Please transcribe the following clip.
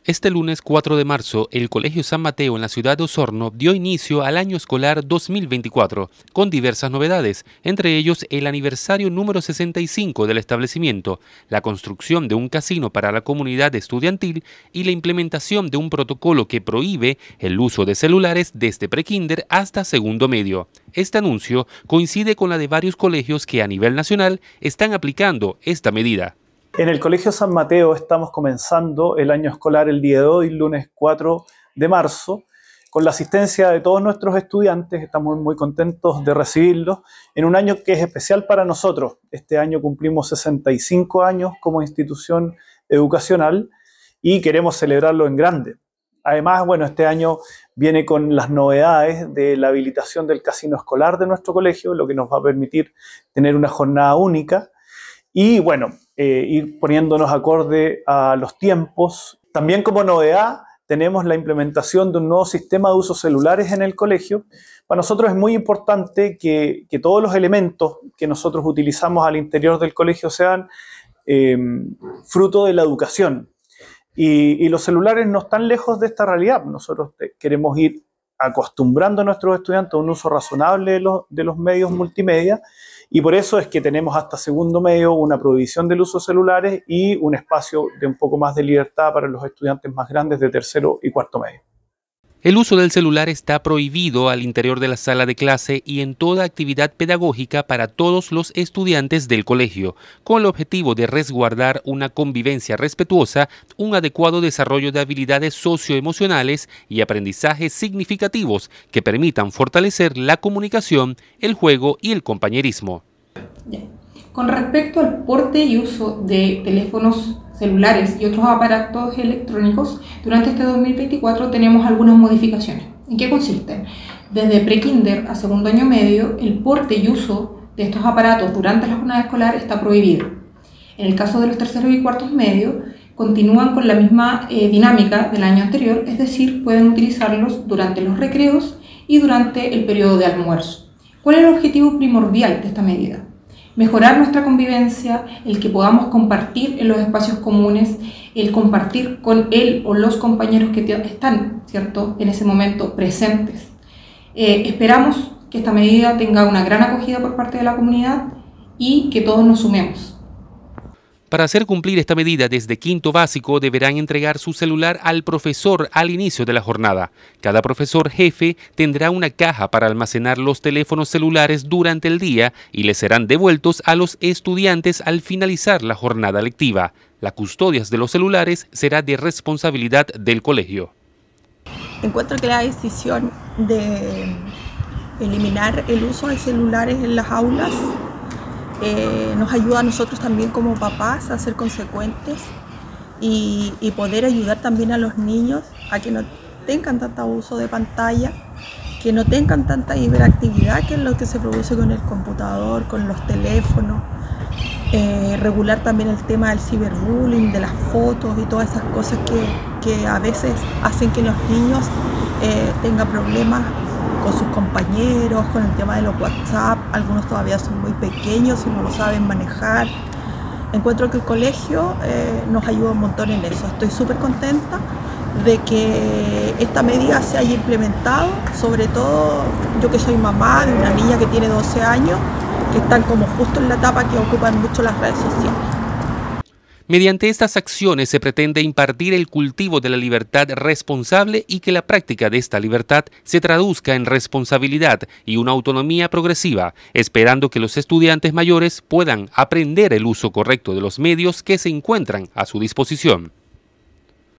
Este lunes 4 de marzo, el Colegio San Mateo en la ciudad de Osorno dio inicio al año escolar 2024, con diversas novedades, entre ellos el aniversario número 65 del establecimiento, la construcción de un casino para la comunidad estudiantil y la implementación de un protocolo que prohíbe el uso de celulares desde prekinder hasta segundo medio. Este anuncio coincide con la de varios colegios que a nivel nacional están aplicando esta medida. En el Colegio San Mateo estamos comenzando el año escolar el día de hoy, lunes 4 de marzo, con la asistencia de todos nuestros estudiantes. Estamos muy contentos de recibirlos en un año que es especial para nosotros. Este año cumplimos 65 años como institución educacional y queremos celebrarlo en grande. Además, este año viene con las novedades de la habilitación del casino escolar de nuestro colegio, lo que nos va a permitir tener una jornada única y ir poniéndonos acorde a los tiempos. También como novedad tenemos la implementación de un nuevo sistema de usos celulares en el colegio. Para nosotros es muy importante que todos los elementos que nosotros utilizamos al interior del colegio sean fruto de la educación. Y los celulares no están lejos de esta realidad. Nosotros queremos ir acostumbrando a nuestros estudiantes a un uso razonable de los medios multimedia, y por eso es que tenemos hasta segundo medio una prohibición del uso de celulares y un espacio de un poco más de libertad para los estudiantes más grandes de tercero y cuarto medio. El uso del celular está prohibido al interior de la sala de clase y en toda actividad pedagógica para todos los estudiantes del colegio, con el objetivo de resguardar una convivencia respetuosa, un adecuado desarrollo de habilidades socioemocionales y aprendizajes significativos que permitan fortalecer la comunicación, el juego y el compañerismo. Con respecto al porte y uso de teléfonos celulares y otros aparatos electrónicos, durante este 2024 tenemos algunas modificaciones. ¿En qué consisten? Desde prekinder a segundo año medio, el porte y uso de estos aparatos durante la jornada escolar está prohibido. En el caso de los terceros y cuartos medios, continúan con la misma dinámica del año anterior, es decir, pueden utilizarlos durante los recreos y durante el periodo de almuerzo. ¿Cuál es el objetivo primordial de esta medida? Mejorar nuestra convivencia, el que podamos compartir en los espacios comunes, el compartir con él o los compañeros que están, ¿cierto?, en ese momento presentes. Esperamos que esta medida tenga una gran acogida por parte de la comunidad y que todos nos sumemos. Para hacer cumplir esta medida desde quinto básico deberán entregar su celular al profesor al inicio de la jornada. Cada profesor jefe tendrá una caja para almacenar los teléfonos celulares durante el día y les serán devueltos a los estudiantes al finalizar la jornada lectiva. La custodia de los celulares será de responsabilidad del colegio. Encuentro que la decisión de eliminar el uso de celulares en las aulas nos ayuda a nosotros también como papás a ser consecuentes y poder ayudar también a los niños a que no tengan tanto uso de pantalla, que no tengan tanta hiperactividad, que es lo que se produce con el computador, con los teléfonos. Regular también el tema del ciberbullying, de las fotos y todas esas cosas que a veces hacen que los niños tengan problemas con sus compañeros, con el tema de los WhatsApp. Algunos todavía son muy pequeños y no lo saben manejar. Encuentro que el colegio nos ayuda un montón en eso. Estoy súper contenta de que esta medida se haya implementado, sobre todo yo que soy mamá de una niña que tiene 12 años, que están como justo en la etapa que ocupan mucho las redes sociales. Mediante estas acciones se pretende impartir el cultivo de la libertad responsable y que la práctica de esta libertad se traduzca en responsabilidad y una autonomía progresiva, esperando que los estudiantes mayores puedan aprender el uso correcto de los medios que se encuentran a su disposición.